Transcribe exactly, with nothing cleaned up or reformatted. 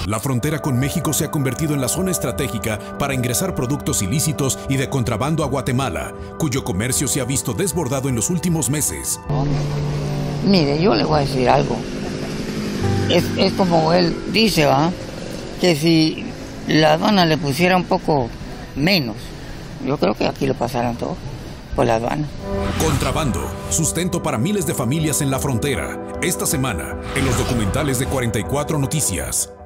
La frontera con México se ha convertido en la zona estratégica para ingresar productos ilícitos y de contrabando a Guatemala, cuyo comercio se ha visto desbordado en los últimos meses. Mire, yo le voy a decir algo. Es, es como él dice, ¿va? Que si la aduana le pusiera un poco menos, yo creo que aquí lo pasaran todo por la aduana. Contrabando, sustento para miles de familias en la frontera. Esta semana, en los documentales de cuarenta y cuatro Noticias.